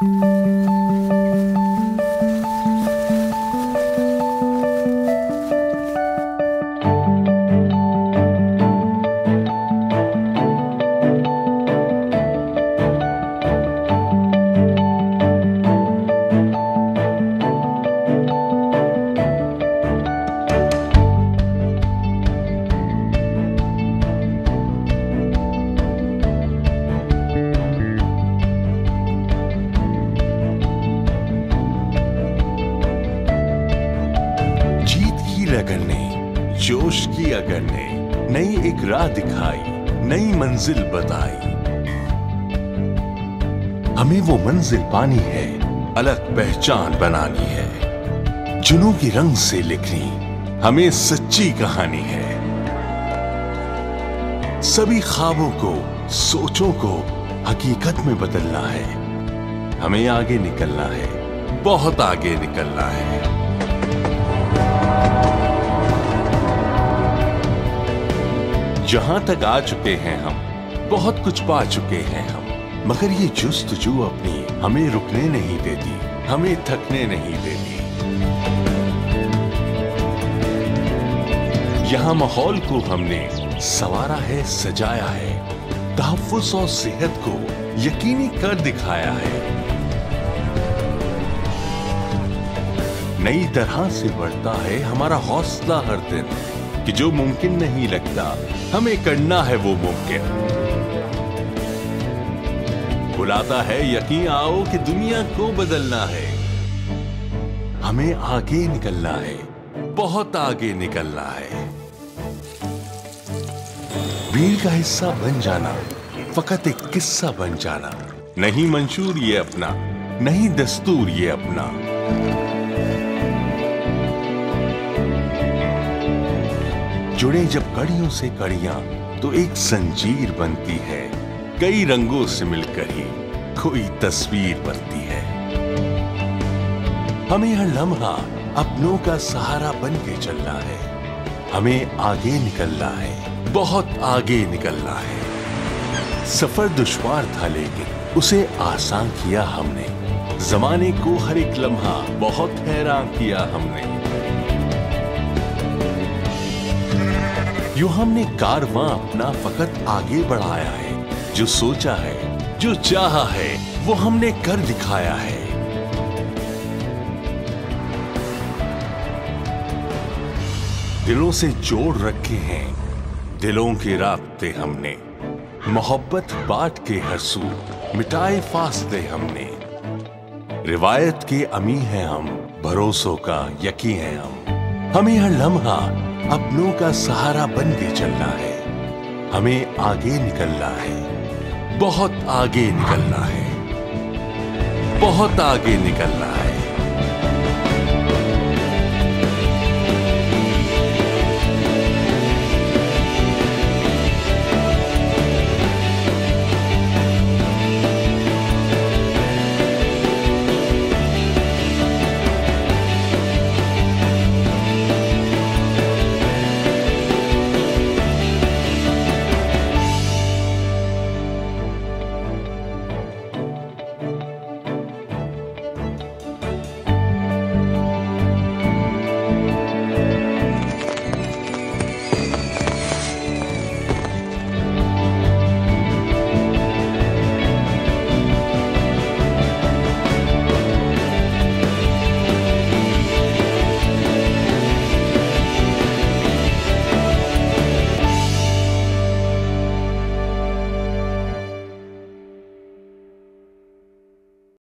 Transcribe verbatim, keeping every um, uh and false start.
अगर ने जोश की, अगर ने नई एक राह दिखाई, नई मंजिल बताई, हमें वो मंजिल पानी है, अलग पहचान बनानी है, जुनूं की रंग से लिखनी हमें सच्ची कहानी है। सभी ख्वाबों को, सोचों को हकीकत में बदलना है, हमें आगे निकलना है, बहुत आगे निकलना है। जहां तक आ चुके हैं हम, बहुत कुछ पा चुके हैं हम, मगर ये जुस्तजू अपनी हमें रुकने नहीं देती, हमें थकने नहीं देती। यहाँ माहौल को हमने संवारा है, सजाया है, तहफ्फुज़ और सेहत को यकीनी कर दिखाया है। नई तरह से बढ़ता है हमारा हौसला हर दिन, कि जो मुमकिन नहीं लगता हमें करना है वो मुमकिन। बुलाता है यकीन, आओ कि दुनिया को बदलना है, हमें आगे निकलना है, बहुत आगे निकलना है। भीड़ का हिस्सा बन जाना फकत एक किस्सा बन जाना, नहीं मंशूर ये अपना, नहीं दस्तूर ये अपना। जुड़े जब कड़ियों से कड़ियां तो एक जंजीर बनती है, कई रंगों से मिलकर ही कोई तस्वीर बनती है। हमें हर लम्हा अपनों का सहारा बन के चलना है, हमें आगे निकलना है, बहुत आगे निकलना है। सफर दुश्वार था लेकिन उसे आसान किया हमने, जमाने को हर एक लम्हा बहुत हैरान किया हमने। यूं हमने कारवां अपना फकत आगे बढ़ाया है, जो सोचा है, जो चाहा है, वो हमने कर दिखाया है। दिलों से जोड़ रखे हैं दिलों के राब्ते हमने, मोहब्बत बांट के हर सू मिटाए फासले हमने। रिवायत के अमी हैं हम, भरोसों का यकीन है हम, हमें हर लम्हा अपनों का सहारा बन के चलना है, हमें आगे निकलना है, बहुत आगे निकलना है, बहुत आगे निकलना है।